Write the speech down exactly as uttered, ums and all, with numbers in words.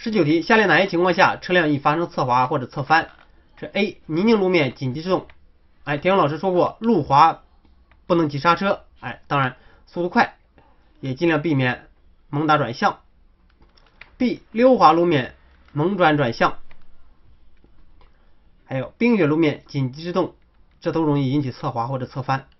十九题，下列哪些情况下车辆易发生侧滑或者侧翻？这 A. 泥泞路面紧急制动。哎，田勇老师说过，路滑不能急刹车。哎，当然速度快，也尽量避免猛打转向。B. 溜滑路面猛转转向。还有冰雪路面紧急制动，这都容易引起侧滑或者侧翻。